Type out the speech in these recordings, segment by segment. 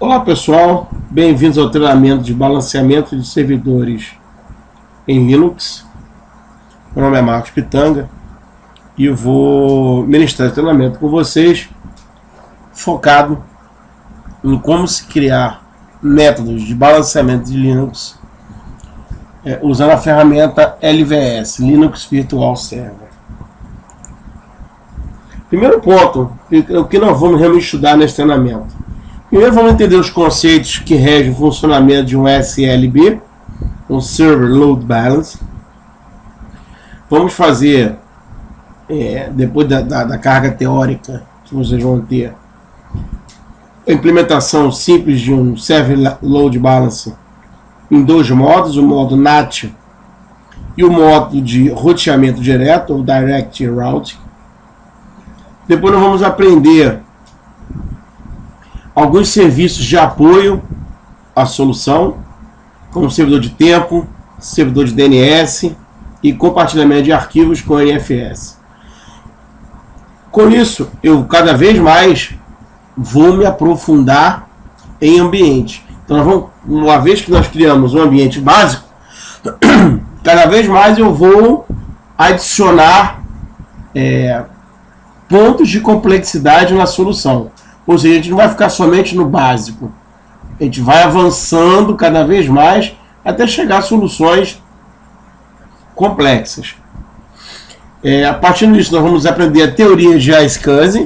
Olá pessoal, bem-vindos ao treinamento de balanceamento de servidores em Linux. Meu nome é Marcos Pitanga e eu vou ministrar esse treinamento com vocês focado em como se criar métodos de balanceamento de Linux usando a ferramenta LVS, Linux Virtual Server. Primeiro ponto, o que nós vamos realmente estudar nesse treinamento. Primeiro vamos entender os conceitos que regem o funcionamento de um SLB, um Server Load Balance. Vamos fazer, depois da carga teórica que vocês vão ter, a implementação simples de um Server Load Balance em dois modos, o modo NAT e o modo de roteamento direto, ou Direct Routing. Depois nós vamos aprender alguns serviços de apoio à solução, como servidor de tempo, servidor de DNS e compartilhamento de arquivos com NFS. Com isso, eu cada vez mais vou me aprofundar em ambiente. Então, nós vamos, uma vez que nós criamos um ambiente básico, cada vez mais eu vou adicionar pontos de complexidade na solução. Ou seja, a gente não vai ficar somente no básico. A gente vai avançando cada vez mais até chegar a soluções complexas. A partir disso, nós vamos aprender a teoria de iSCSI,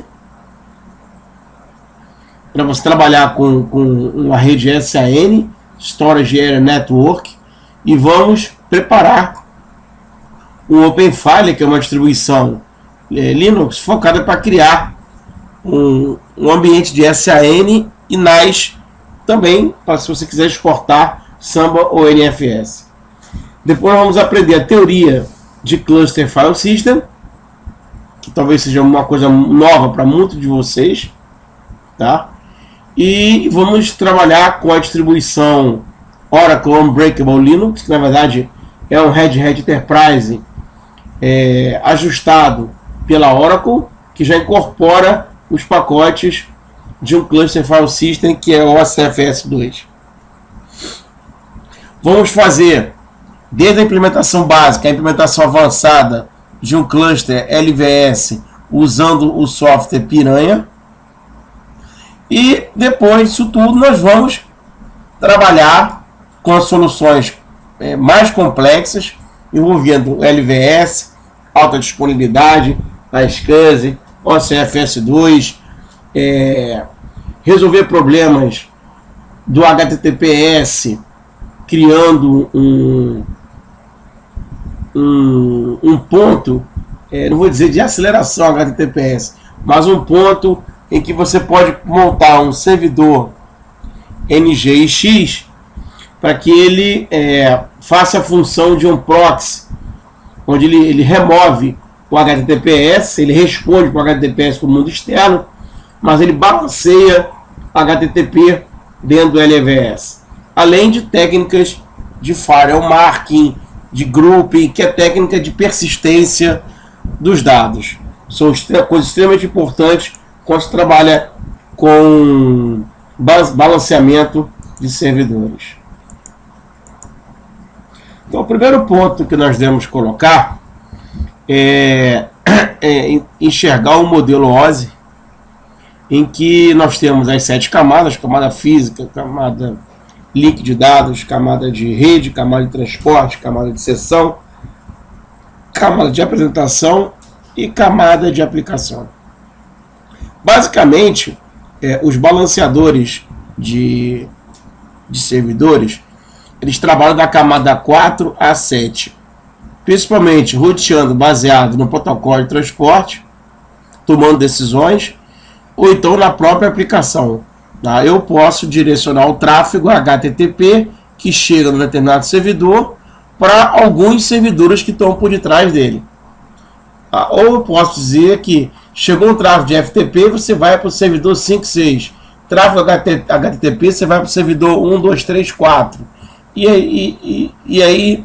para você trabalhar com uma rede SAN, Storage Area Network, e vamos preparar o OpenFile, que é uma distribuição Linux focada para criar um ambiente de SAN e NAS também, para se você quiser exportar Samba ou NFS. Depois vamos aprender a teoria de Cluster File System, que talvez seja uma coisa nova para muitos de vocês, tá? E vamos trabalhar com a distribuição Oracle Unbreakable Linux, que na verdade é um Red Hat Enterprise ajustado pela Oracle, que já incorpora os pacotes de um Cluster File System, que é o OCFS2. Vamos fazer desde a implementação básica, a implementação avançada de um cluster LVS usando o software Piranha. E depois disso tudo nós vamos trabalhar com as soluções mais complexas, envolvendo LVS, alta disponibilidade, iSCSI, OCFS2, resolver problemas do HTTPS, criando um ponto, não vou dizer de aceleração HTTPS, mas um ponto em que você pode montar um servidor NGIX para que ele faça a função de um proxy, onde ele remove o HTTPS, ele responde para o HTTPS para o mundo externo, mas ele balanceia HTTP dentro do LVS. Além de técnicas de firewall marking, de grouping, que é técnica de persistência dos dados. São coisas extremamente importantes quando se trabalha com balanceamento de servidores. Então, o primeiro ponto que nós devemos colocar é enxergar o modelo OSI, em que nós temos as 7 camadas: camada física, camada link de dados, camada de rede, camada de transporte, camada de sessão, camada de apresentação e camada de aplicação. Basicamente, os balanceadores de servidores, eles trabalham da camada 4 a 7, principalmente roteando baseado no protocolo de transporte, tomando decisões, ou então na própria aplicação. Tá? Eu posso direcionar o tráfego HTTP que chega no determinado servidor para alguns servidores que estão por detrás dele. Tá? Ou eu posso dizer que chegou um tráfego de FTP, você vai para o servidor 5, 6. Tráfego HTTP, você vai para o servidor 1, 2, 3, 4. E aí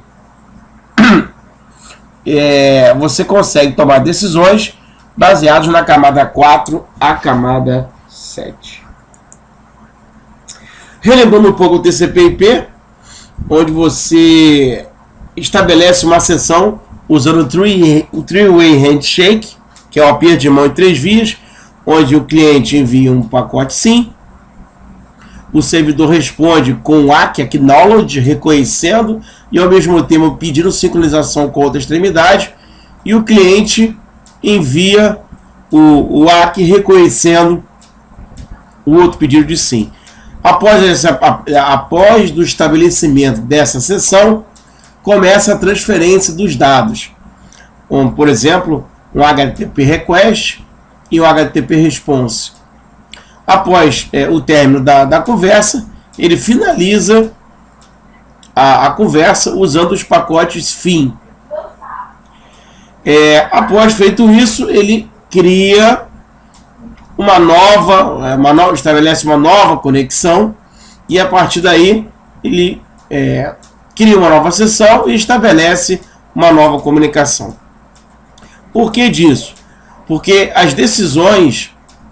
você consegue tomar decisões baseadas na camada 4 a camada 7. Relembrando um pouco o TCP/IP, onde você estabelece uma sessão usando o Three-Way Handshake, que é o aperto de mão em 3 vias, onde o cliente envia um pacote SYN, o servidor responde com o ACK reconhecendo e ao mesmo tempo pedindo sincronização com outra extremidade, e o cliente envia o ACK reconhecendo o outro pedido de SYN. Após do estabelecimento dessa sessão, começa a transferência dos dados, como, por exemplo, um HTTP request e um HTTP response. Após o término da conversa, ele finaliza a conversa usando os pacotes FIN. Após feito isso, ele cria estabelece uma nova conexão, e a partir daí ele cria uma nova sessão e estabelece uma nova comunicação. Por que disso? Porque as decisões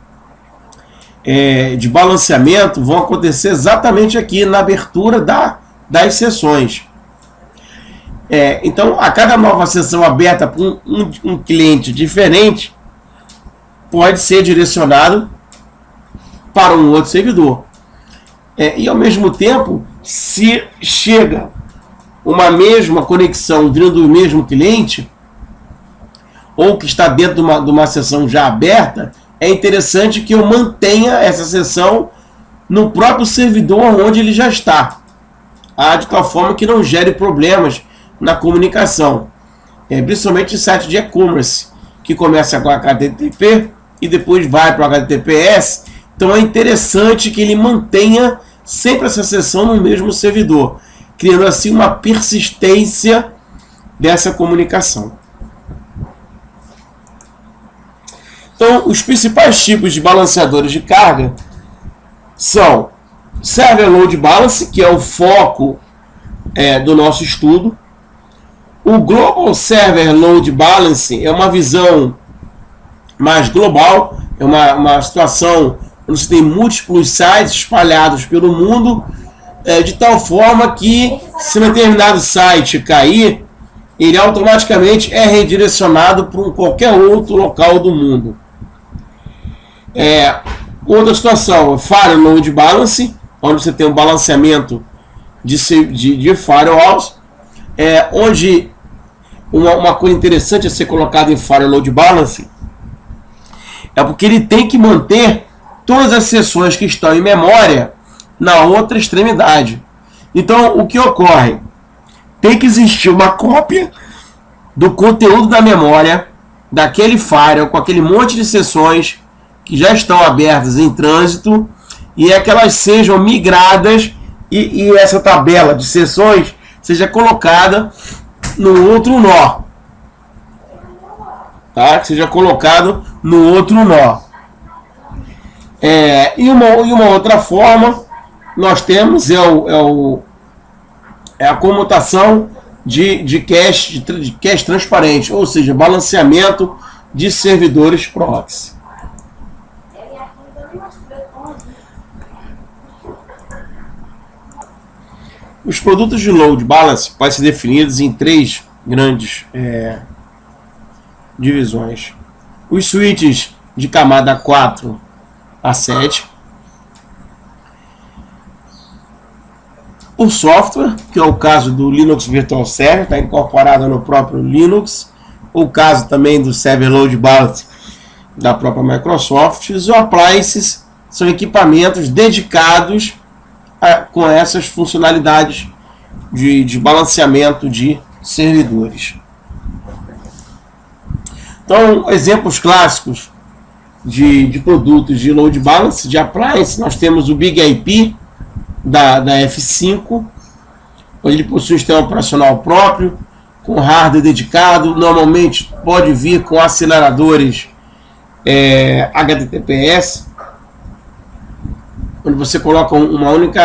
de balanceamento vão acontecer exatamente aqui na abertura das sessões. Então, a cada nova sessão aberta por um cliente diferente, pode ser direcionado para um outro servidor. E ao mesmo tempo, se chega uma mesma conexão vindo do mesmo cliente, ou que está dentro de uma sessão já aberta, é interessante que eu mantenha essa sessão no próprio servidor onde ele já está, de tal forma que não gere problemas na comunicação, principalmente em site de e-commerce, que começa com HTTP e depois vai para o HTTPS. Então é interessante que ele mantenha sempre essa sessão no mesmo servidor, criando assim uma persistência dessa comunicação. Então, os principais tipos de balanceadores de carga são Server Load Balance, que é o foco do nosso estudo. O Global Server Load Balance é uma visão mais global, é uma situação onde você tem múltiplos sites espalhados pelo mundo, de tal forma que, se um determinado site cair, ele automaticamente é redirecionado para qualquer outro local do mundo. Outra situação é Fire Load Balance, onde você tem um balanceamento de firewalls, onde uma coisa interessante a ser colocada em Fire Load Balance é porque ele tem que manter todas as sessões que estão em memória na outra extremidade. Então, o que ocorre? Tem que existir uma cópia do conteúdo da memória daquele firewall com aquele monte de sessões que já estão abertas em trânsito, e que elas sejam migradas e essa tabela de sessões seja colocada no outro nó, que seja colocado no outro nó. E uma outra forma nós temos a comutação de cache transparente, ou seja, balanceamento de servidores proxy. Os produtos de load balance podem ser definidos em 3 grandes divisões. Os switches de camada 4 a 7. O software, que é o caso do Linux Virtual Server, está incorporado no próprio Linux. O caso também do Server Load Balance da própria Microsoft. Os appliances são equipamentos dedicados com essas funcionalidades de balanceamento de servidores. Então, exemplos clássicos de produtos de load balance, de appliance, nós temos o Big IP da F5, onde ele possui um sistema operacional próprio, com hardware dedicado, normalmente pode vir com aceleradores HTTPS, onde você coloca um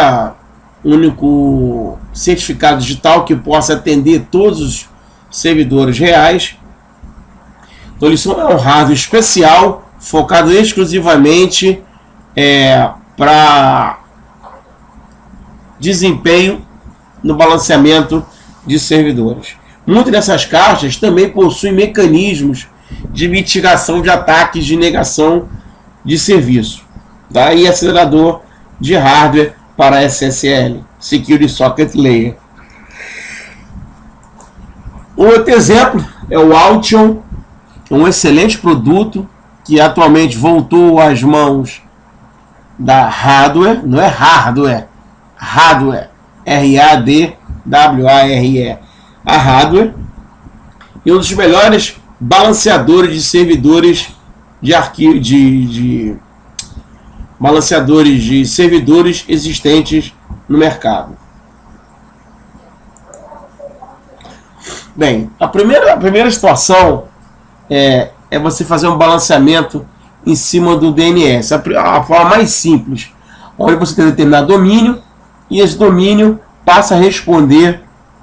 único certificado digital que possa atender todos os servidores reais. Então, eles são um hardware especial, focado exclusivamente para desempenho no balanceamento de servidores. Muitas dessas caixas também possuem mecanismos de mitigação de ataques de negação de serviço. Daí acelerador de hardware para SSL, Security Socket Layer. Outro exemplo é o Altion, um excelente produto que atualmente voltou às mãos da Hardware, não é hardware, Hardware, R-A-D-W-A-R-E, a Hardware, e um dos melhores balanceadores de servidores de arquivo, balanceadores de servidores existentes no mercado. Bem, a primeira situação é você fazer um balanceamento em cima do DNS. A forma mais simples, onde você tem determinado domínio e esse domínio passa a responder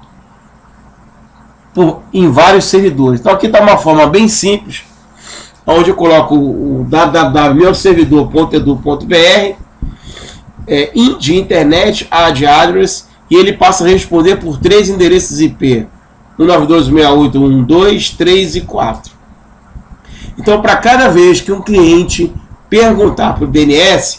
em vários servidores. Então aqui está uma forma bem simples, onde eu coloco o www.meuservidor.edu.br de internet ad address, e ele passa a responder por 3 endereços IP: 192.168.1.2, 3 e 4. Então, para cada vez que um cliente perguntar para o DNS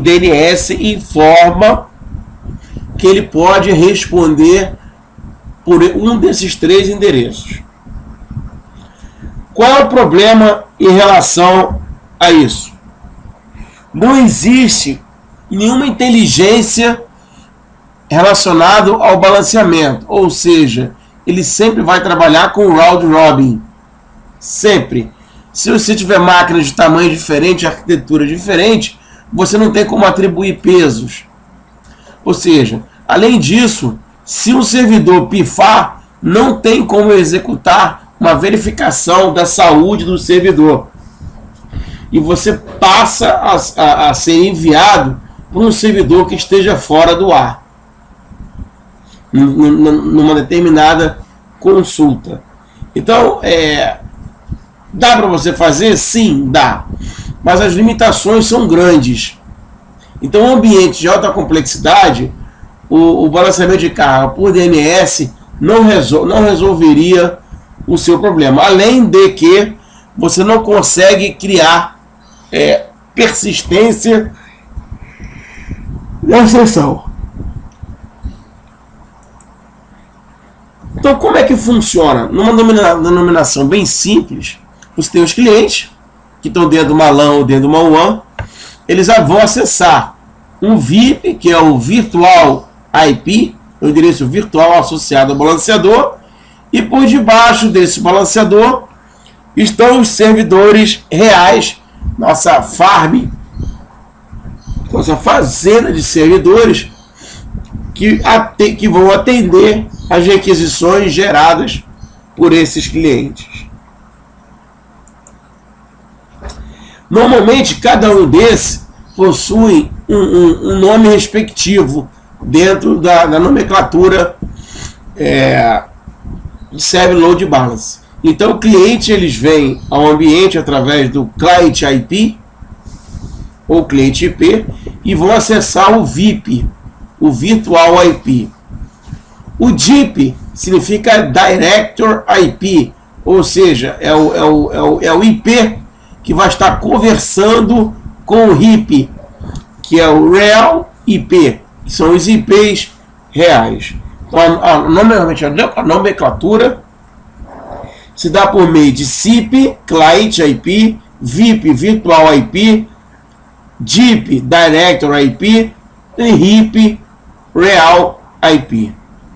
informa que ele pode responder por um desses 3 endereços. Qual é o problema em relação a isso? Não existe nenhuma inteligência relacionada ao balanceamento, ou seja, ele sempre vai trabalhar com round robin, sempre. Se você tiver máquinas de tamanho diferente, arquitetura diferente, você não tem como atribuir pesos. Ou seja, além disso, se um servidor pifar, não tem como executar uma verificação da saúde do servidor. E você passa a ser enviado para um servidor que esteja fora do ar, numa determinada consulta. Então, dá para você fazer? Sim, dá. Mas as limitações são grandes. Então, um ambiente de alta complexidade, o balanceamento de carga por DNS não resolveria o seu problema. Além de que você não consegue criar persistência na sessão. Então, como é que funciona? Numa denominação bem simples, você tem os clientes que estão dentro de uma LAN ou dentro de uma WAN, eles vão acessar um VIP, que é o Virtual IP, o endereço virtual associado ao balanceador, e por debaixo desse balanceador estão os servidores reais, nossa farm, nossa fazenda de servidores que vão atender as requisições geradas por esses clientes. Normalmente, cada um desses possui um nome respectivo dentro da nomenclatura de Server Load Balance. Então, o cliente eles vêm ao ambiente através do Client IP ou Cliente IP e vão acessar o VIP, o Virtual IP. O DIP significa Director IP, ou seja, é o IP que vai estar conversando com o RIP, que é o Real IP, que são os IPs reais. Então, a nomenclatura se dá por meio de CIP, Client IP, VIP, Virtual IP, DIP, Director IP e RIP, Real IP.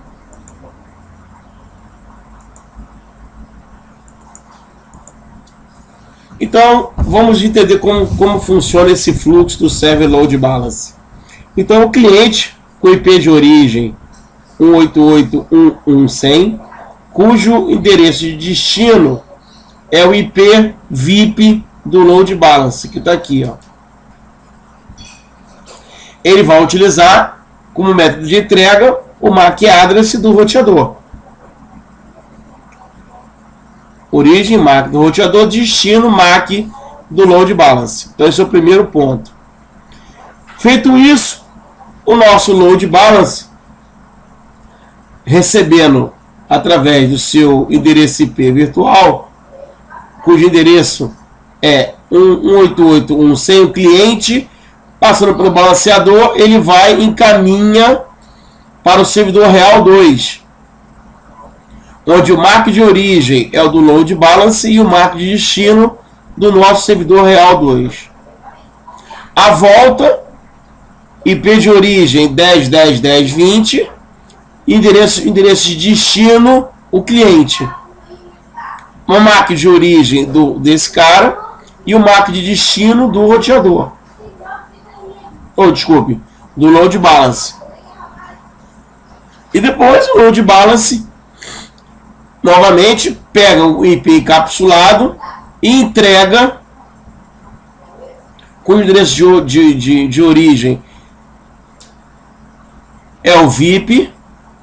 Então, vamos entender como funciona esse fluxo do Server Load Balance. Então, o cliente com IP de origem 188.1.1.100, cujo endereço de destino é o IP VIP do Load Balance, que está aqui, ó. Ele vai utilizar como método de entrega o MAC address do roteador. Origem MAC do roteador, destino MAC do Load Balance. Então esse é o primeiro ponto. Feito isso, o nosso load balance, recebendo através do seu endereço IP virtual, cujo endereço é 188.1 sem o cliente, passando pelo balanceador, ele vai encaminha para o servidor real 2, onde o MAC de origem é o do load balance e o MAC de destino do nosso servidor real 2. A volta, IP de origem 10.10.10.20, endereço de destino, o cliente. O MAC de origem desse cara e o MAC de destino do roteador. Desculpe, do load balance. E depois o load balance novamente pega o IP encapsulado e entrega com o endereço de origem é o VIP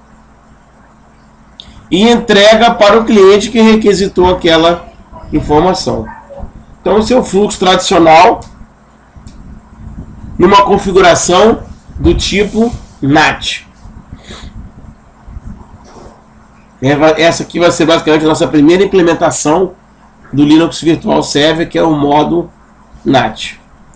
e entrega para o cliente que requisitou aquela informação. Então esse é o fluxo tradicional numa configuração do tipo NAT. Essa aqui vai ser basicamente a nossa primeira implementação do Linux Virtual Server, que é o modo NAT.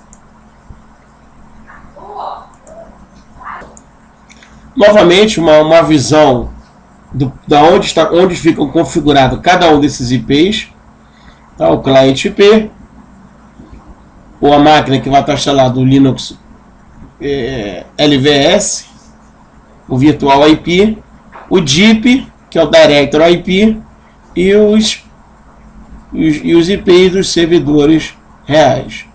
Novamente, uma visão onde ficam configurados cada um desses IPs. Tá? O cliente IP, ou a máquina que vai estar instalada do Linux LVS, o Virtual IP, o DIP, que é o Director IP, e os IPs dos servidores reais.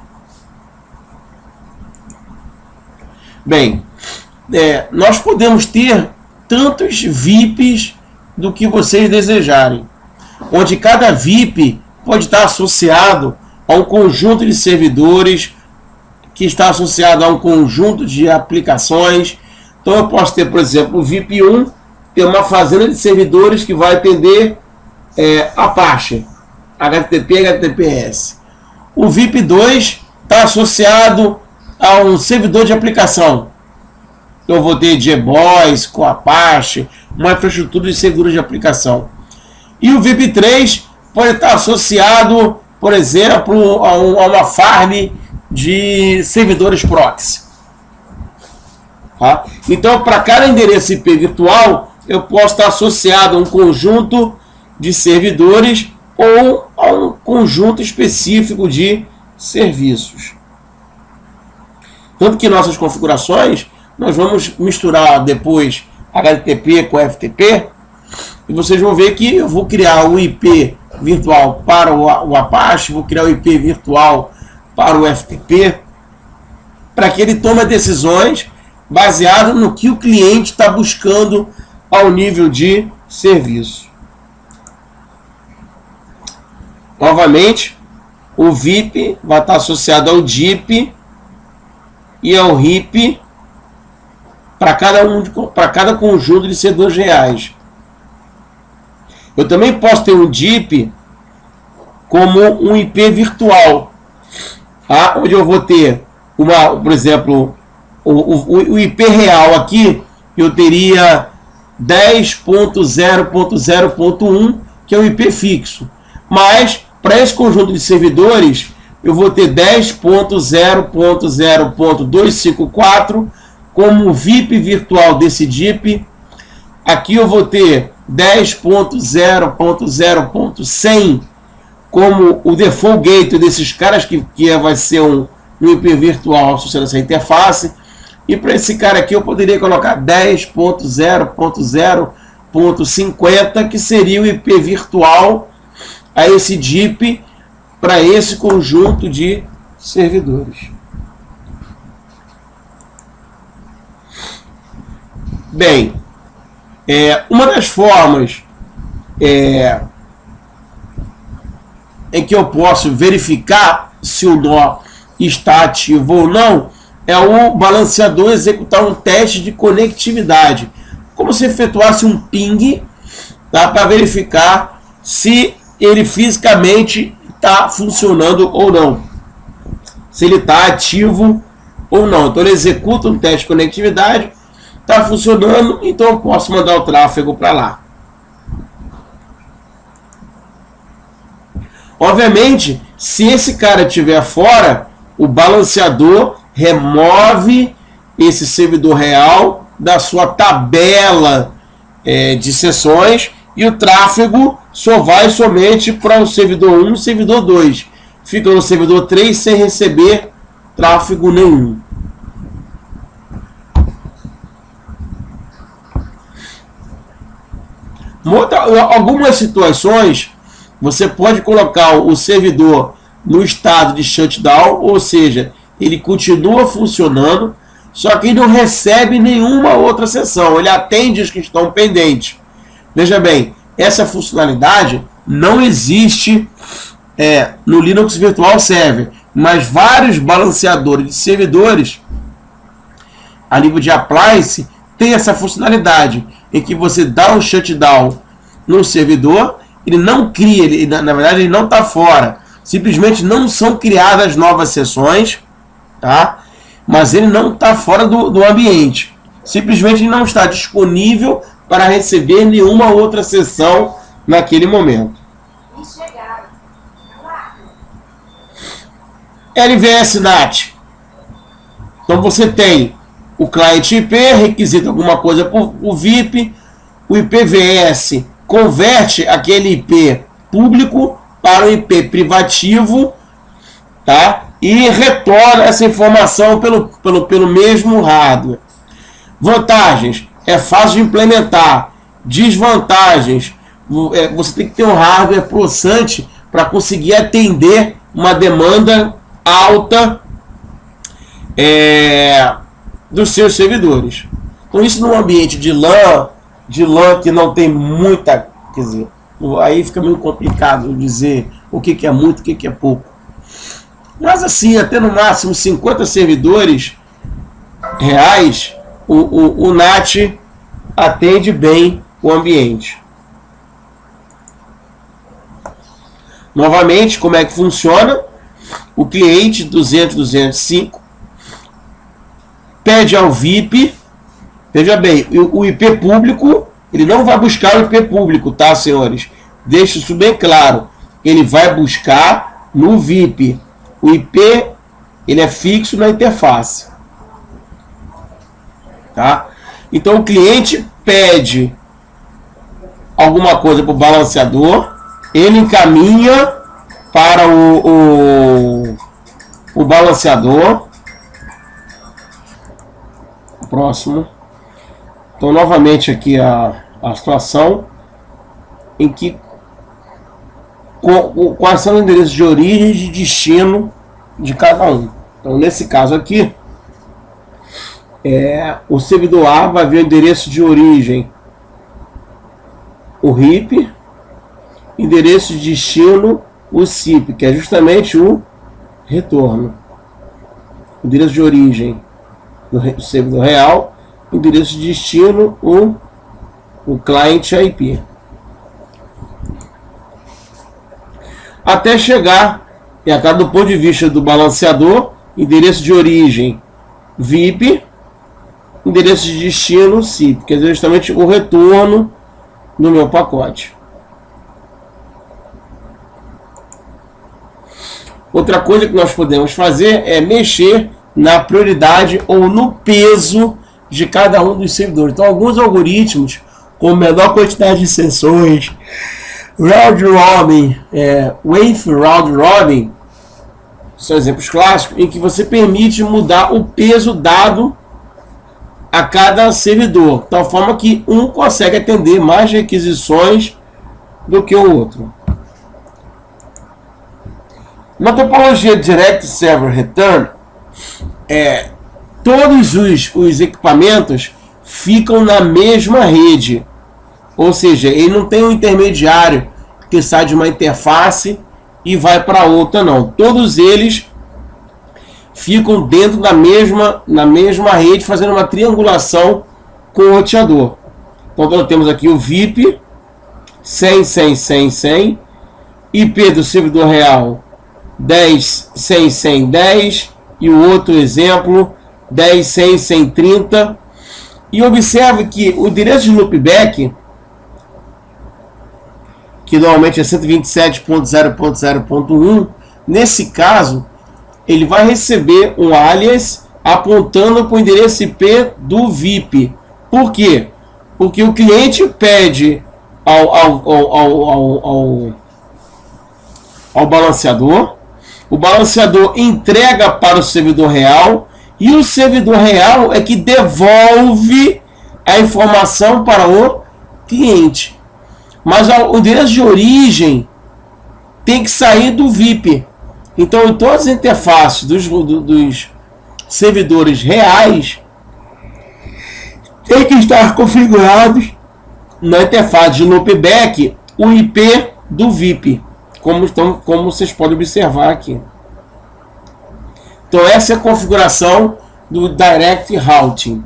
Bem, nós podemos ter tantos VIPs do que vocês desejarem, onde cada VIP pode estar associado a um conjunto de servidores, que está associado a um conjunto de aplicações. Então eu posso ter, por exemplo, o VIP 1, ter uma fazenda de servidores que vai atender Apache, HTTP e HTTPS. O VIP 2 está associado a um servidor de aplicação. Eu vou ter JBoss com Apache, uma infraestrutura de servidores de aplicação. E o VIP 3 pode estar associado, por exemplo, a uma farm de servidores proxy. Tá? Então, para cada endereço IP virtual, eu posso estar associado a um conjunto de servidores ou a um conjunto específico de serviços. Tanto que nossas configurações, nós vamos misturar depois HTTP com FTP, e vocês vão ver que eu vou criar o IP virtual para o Apache, vou criar o IP virtual para o FTP, para que ele tome decisões baseado no que o cliente está buscando ao nível de serviço. Novamente, o VIP vai estar associado ao DIP e ao RIP para cada conjunto de servidores reais. Eu também posso ter um DIP como um IP virtual, tá? Onde eu vou ter por exemplo, o IP real aqui, eu teria 10.0.0.1, que é o IP fixo. Mas, para esse conjunto de servidores, eu vou ter 10.0.0.254 como VIP virtual desse DIP. Aqui eu vou ter 10.0.0.100 como o default gateway desses caras, que vai ser um IP virtual associado a essa interface. E para esse cara aqui eu poderia colocar 10.0.0.50, que seria o IP virtual a esse DIP para esse conjunto de servidores. Bem, uma das formas em que eu posso verificar se o nó está ativo ou não é o balanceador executar um teste de conectividade, como se efetuasse um ping, tá, para verificar se ele fisicamente está funcionando ou não, se ele está ativo ou não. Então ele executa um teste de conectividade, está funcionando, então eu posso mandar o tráfego para lá. Obviamente, se esse cara estiver fora, o balanceador remove esse servidor real da sua tabela de sessões e o tráfego só vai somente para o servidor 1 e servidor 2. Fica no servidor 3 sem receber tráfego nenhum. Algumas situações você pode colocar o servidor no estado de shutdown, ou seja, ele continua funcionando, só que ele não recebe nenhuma outra sessão, ele atende os que estão pendentes. Veja bem, essa funcionalidade não existe no Linux Virtual Server, mas vários balanceadores de servidores a nível de appliance tem essa funcionalidade, em que você dá um shutdown no servidor, ele não cria, na verdade ele não está fora, simplesmente não são criadas novas sessões, tá? Mas ele não está fora do ambiente, simplesmente não está disponível para receber nenhuma outra sessão naquele momento. LVS NAT. Então você tem o cliente IP, requisita alguma coisa por VIP, o IPVS converte aquele IP público para o IP privativo, tá? E retorna essa informação pelo mesmo hardware. Vantagens: é fácil de implementar. Desvantagens: você tem que ter um hardware possante para conseguir atender uma demanda alta dos seus servidores. Então isso num ambiente de LAN que não tem muita, quer dizer, aí fica meio complicado dizer o que é muito, o que é pouco. Mas assim, até no máximo 50 servidores reais, o NAT atende bem o ambiente. Novamente, como é que funciona? O cliente 200.205 pede ao VIP. Veja bem, o IP público, ele não vai buscar o IP público, tá, senhores? Deixa isso bem claro. Ele vai buscar no VIP. O IP, ele é fixo na interface. Tá? Então o cliente pede alguma coisa para o balanceador, ele encaminha para o balanceador. Próximo. Então, novamente aqui a situação em que quais são os endereços de origem e de destino de cada um. Então, nesse caso aqui, o servidor A vai ver o endereço de origem, o RIP, endereço de destino, o CIP, que é justamente o retorno. Endereço de origem do servidor real, endereço de destino, o client IP. Até chegar, do ponto de vista do balanceador, endereço de origem VIP, endereço de destino CIP, que é justamente o retorno do meu pacote. Outra coisa que nós podemos fazer é mexer na prioridade ou no peso de cada um dos servidores. Então, alguns algoritmos com menor quantidade de sessões, round robin, wave round robin, são exemplos clássicos em que você permite mudar o peso dado a cada servidor, de tal forma que um consegue atender mais requisições do que o outro. Na topologia Direct Server Return, todos os equipamentos ficam na mesma rede, ou seja, ele não tem um intermediário que sai de uma interface e vai para outra, não. Todos eles ficam dentro na mesma rede, fazendo uma triangulação com o roteador. Então nós temos aqui o VIP 100, 100, 100, 100, IP do servidor real 10, 100, 100, 10, e o outro exemplo 10, 100, 130. E observe que o endereço de loopback, que normalmente é 127.0.0.1, nesse caso, ele vai receber um alias apontando para o endereço IP do VIP. Por quê? Porque o cliente pede ao balanceador, o balanceador entrega para o servidor real, e o servidor real é que devolve a informação para o cliente. Mas o endereço de origem tem que sair do VIP. Então, em todas as interfaces dos servidores reais, tem que estar configurados na interface de loopback o IP do VIP, como vocês podem observar aqui. Então, essa é a configuração do Direct Routing.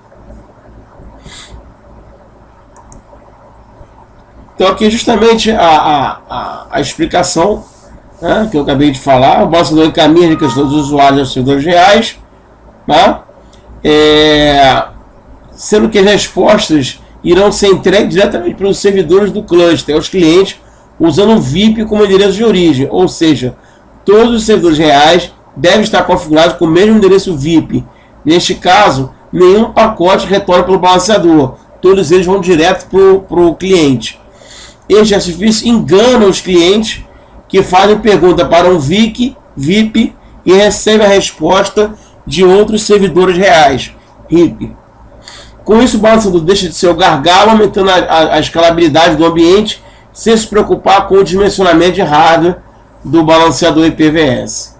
Então, aqui é justamente a explicação, né, que eu acabei de falar. O balanceador encaminha as questões dos usuários aos servidores reais, né, sendo que as respostas irão ser entregues diretamente pelos servidores do cluster aos clientes, usando o VIP como endereço de origem. Ou seja, todos os servidores reais devem estar configurados com o mesmo endereço VIP. Neste caso, nenhum pacote retorna pelo balanceador. Todos eles vão direto para o cliente. Este artifício engana os clientes que fazem pergunta para um VIP e recebem a resposta de outros servidores reais, RIP. Com isso, o balanceador deixa de ser o gargalo, aumentando a escalabilidade do ambiente, sem se preocupar com o dimensionamento de hardware do balanceador IPVS.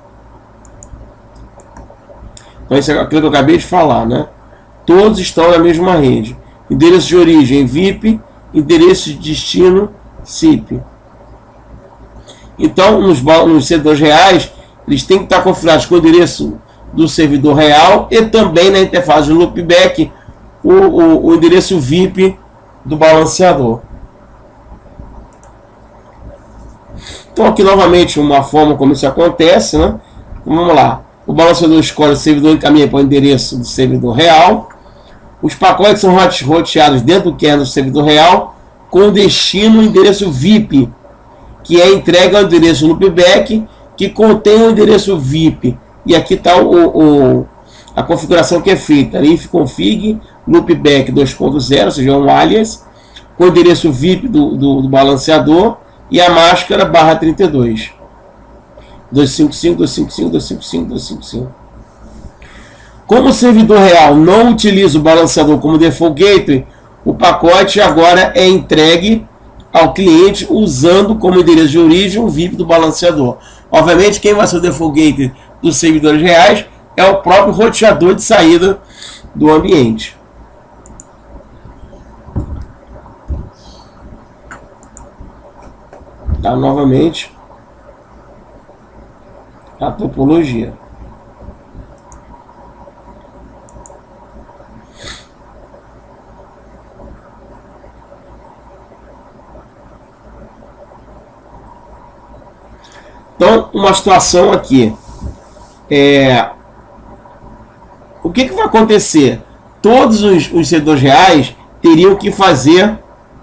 Então, isso é aquilo que eu acabei de falar, né? Todos estão na mesma rede. Endereço de origem VIP, endereço de destino SIP. Então, nos servidores reais, eles têm que estar configurados com o endereço do servidor real e também na interface de loopback o endereço VIP do balanceador. Então, aqui novamente uma forma como isso acontece, né? Então, vamos lá. O balanceador escolhe o servidor e encaminha para o endereço do servidor real. Os pacotes são roteados dentro do kernel do servidor real com destino no endereço VIP, que é entregue ao endereço loopback, que contém o endereço VIP. E aqui está a configuração que é feita. ifconfig loopback 2.0, ou seja, um alias, com o endereço VIP do balanceador e a máscara /32. 255, 255, 255, 255. Como o servidor real não utiliza o balanceador como default gateway, o pacote agora é entregue ao cliente usando como endereço de origem o VIP do balanceador. Obviamente, quem vai ser o default gateway dos servidores reais é o próprio roteador de saída do ambiente. Tá, novamente a topologia. Então, uma situação aqui. O que vai acontecer? Todos os servidores reais teriam que fazer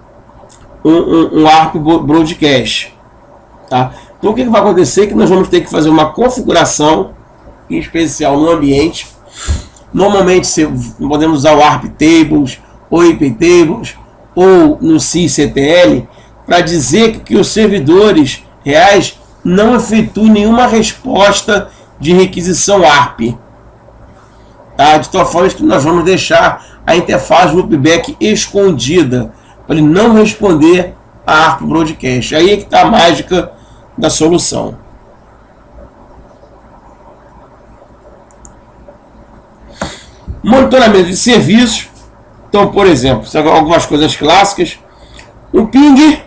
um ARP broadcast. Tá? Então, o que vai acontecer? Que nós vamos ter que fazer uma configuração em especial no ambiente. Normalmente, podemos usar o ARP tables, ou IP tables, ou no sysctl, para dizer que os servidores reais não efetuem nenhuma resposta de requisição ARP. Tá? De tal forma que nós vamos deixar a interface loopback escondida, para ele não responder a ARP broadcast. Aí é que está a mágica da solução. Monitoramento de serviços. Então, por exemplo, algumas coisas clássicas. Um ping.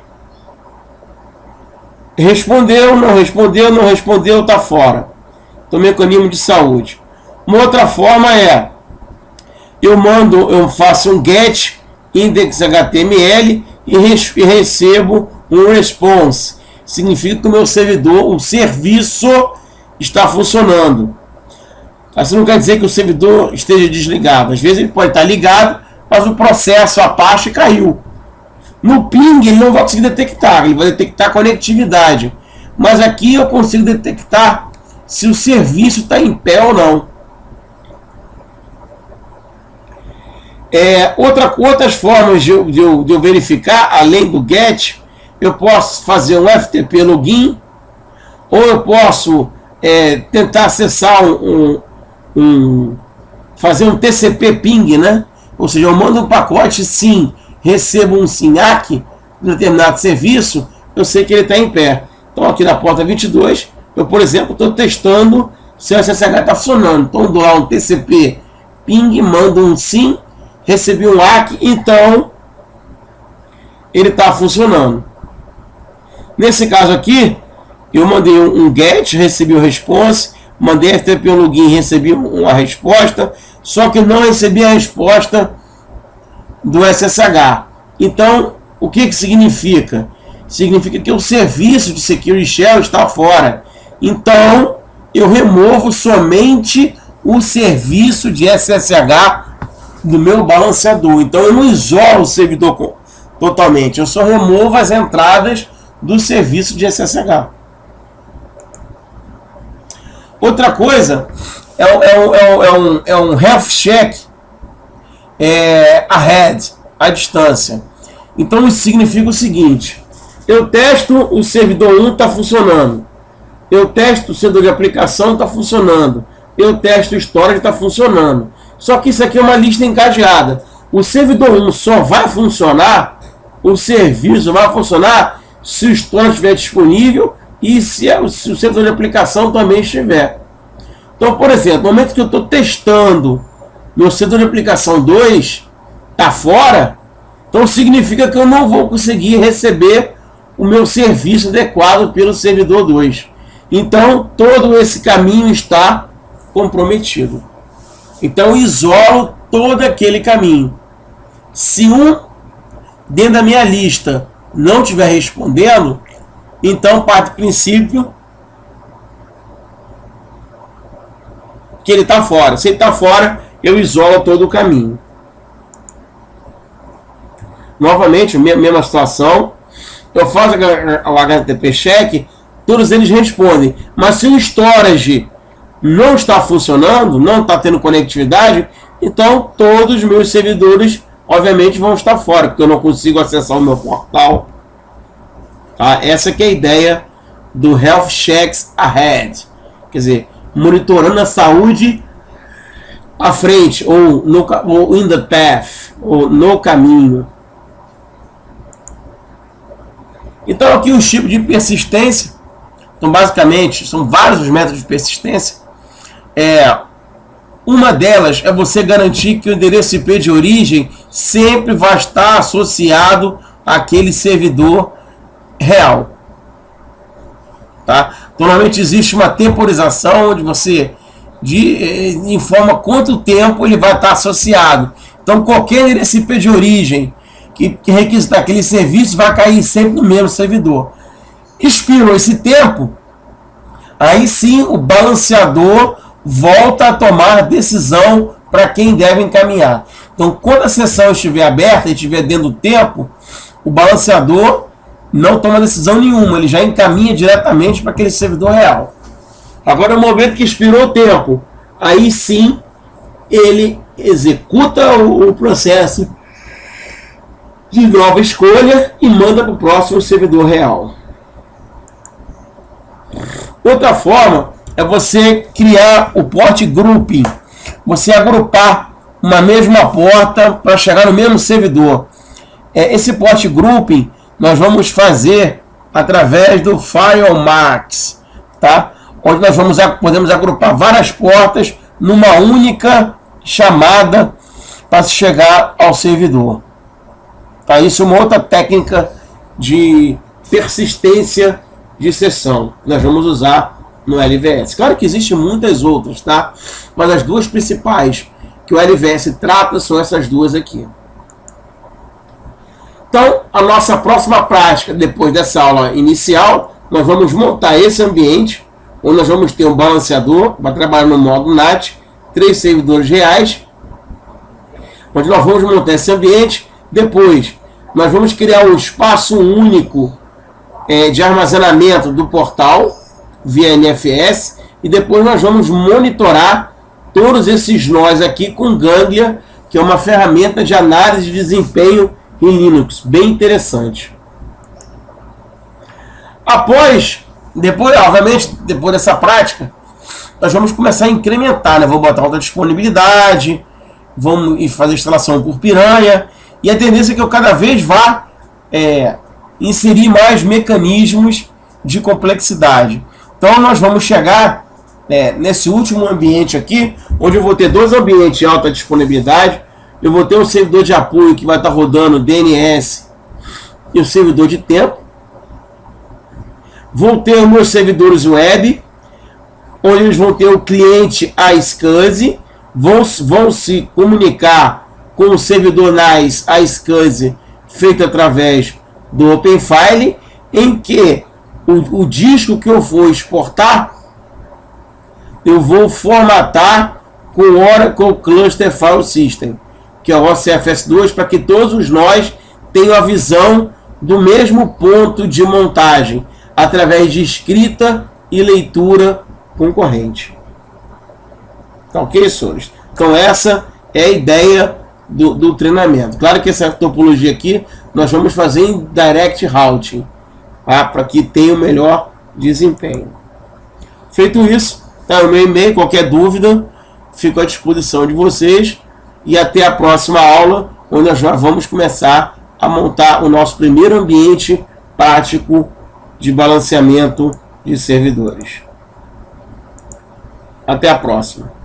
Respondeu, não respondeu, não respondeu, está fora. Então, mecanismo de saúde. Uma outra forma é, eu faço um get index HTML e recebo um response. Significa que o meu servidor, o serviço está funcionando. Isso não quer dizer que o servidor esteja desligado. Às vezes ele pode estar ligado, mas o processo, a parte caiu. No ping ele não vai conseguir detectar, ele vai detectar a conectividade. Mas aqui eu consigo detectar se o serviço está em pé ou não. Outras formas de eu verificar, além do GET, eu posso fazer um FTP login, ou eu posso tentar acessar fazer um TCP ping, né? Ou seja, eu mando um pacote SYN, recebo um SYNACK de determinado serviço, eu sei que ele está em pé. Então aqui na porta 22, eu, por exemplo, estou testando se o SSH está funcionando. Então eu dou lá um TCP ping, mando um SYN, recebi um ACK, então ele está funcionando. Nesse caso aqui, eu mandei um GET, recebi o response, mandei FTP login, recebi uma resposta, só que não recebi a resposta do SSH. Então, o que significa? Significa que o serviço de Security Shell está fora. Então, eu removo somente o serviço de SSH do meu balanceador. Então, eu não isolo o servidor totalmente, eu só removo as entradas do serviço de SSH. Outra coisa é um health check ahead, à distância. Então isso significa o seguinte: eu testo o servidor 1 está funcionando, eu testo o servidor de aplicação está funcionando, eu testo o storage está funcionando. Só que isso aqui é uma lista encadeada. O servidor 1 só vai funcionar, o serviço vai funcionar se o storage estiver disponível e se o servidor de aplicação também estiver. Então, por exemplo, no momento que eu estou testando, meu servidor de aplicação 2 está fora, então significa que eu não vou conseguir receber o meu serviço adequado pelo servidor 2. Então, todo esse caminho está comprometido. Então, eu isolo todo aquele caminho. Se um dentro da minha lista não estiver respondendo, então parte do princípio que ele está fora. Se ele está fora, eu isolo todo o caminho. Novamente, mesma situação. Eu faço o HTTP check, todos eles respondem. Mas se o storage não está funcionando, não está tendo conectividade, então todos os meus servidores, obviamente, vão estar fora, porque eu não consigo acessar o meu portal. Tá? Essa que é a ideia do Health Checks Ahead. Quer dizer, monitorando a saúde à frente, ou in the path, ou no caminho. Então aqui os tipos de persistência. Então basicamente são vários os métodos de persistência. Uma delas é você garantir que o endereço IP de origem sempre vai estar associado àquele servidor real. Tá? Normalmente existe uma temporização onde você informa quanto tempo ele vai estar associado. Então qualquer endereço IP de origem que requisitar aquele serviço vai cair sempre no mesmo servidor. Expirou esse tempo, aí sim o balanceador volta a tomar decisão para quem deve encaminhar. Então quando a sessão estiver aberta e estiver dentro do tempo, o balanceador não toma decisão nenhuma, ele já encaminha diretamente para aquele servidor real. Agora no momento que expirou o tempo, aí sim ele executa o processo de nova escolha e manda para o próximo servidor real. Outra forma é você criar o port grouping, você agrupar uma mesma porta para chegar no mesmo servidor. Esse port grouping nós vamos fazer através do FileMax, tá? Onde nós podemos agrupar várias portas numa única chamada para chegar ao servidor. Tá? Isso é uma outra técnica de persistência de sessão que nós vamos usar no LVS. Claro que existem muitas outras, tá? Mas as duas principais que o LVS trata são essas duas aqui. Então, a nossa próxima prática, depois dessa aula inicial, nós vamos montar esse ambiente, onde nós vamos ter um balanceador, vai trabalhar no modo NAT, 3 servidores reais, onde nós vamos montar esse ambiente. Depois, nós vamos criar um espaço único de armazenamento do portal via NFS, e depois nós vamos monitorar todos esses nós aqui com Ganglia, que é uma ferramenta de análise de desempenho em Linux, bem interessante. Obviamente, depois dessa prática, nós vamos começar a incrementar, né? Vou botar alta disponibilidade, vamos fazer instalação por piranha, e a tendência é que eu cada vez vá inserir mais mecanismos de complexidade. Então nós vamos chegar nesse último ambiente aqui, onde eu vou ter 2 ambientes de alta disponibilidade. Eu vou ter um servidor de apoio que vai estar rodando DNS e o servidor de tempo. Vou ter os meus servidores web, onde eles vão ter o cliente iSCSI, vão se comunicar com o servidor NAS iSCSI feito através do OpenFile, em que o disco que eu vou exportar, eu vou formatar com o Oracle Cluster File System, que é o OCFS2, para que todos os nós tenham a visão do mesmo ponto de montagem, através de escrita e leitura concorrente. Tá ok, senhores? Então essa é a ideia do treinamento. Claro que essa topologia aqui nós vamos fazer em Direct Routing, tá? Para que tenha o melhor desempenho. Feito isso, tá o meu e-mail. Qualquer dúvida, fico à disposição de vocês. E até a próxima aula, onde nós já vamos começar a montar o nosso primeiro ambiente prático de balanceamento de servidores. Até a próxima.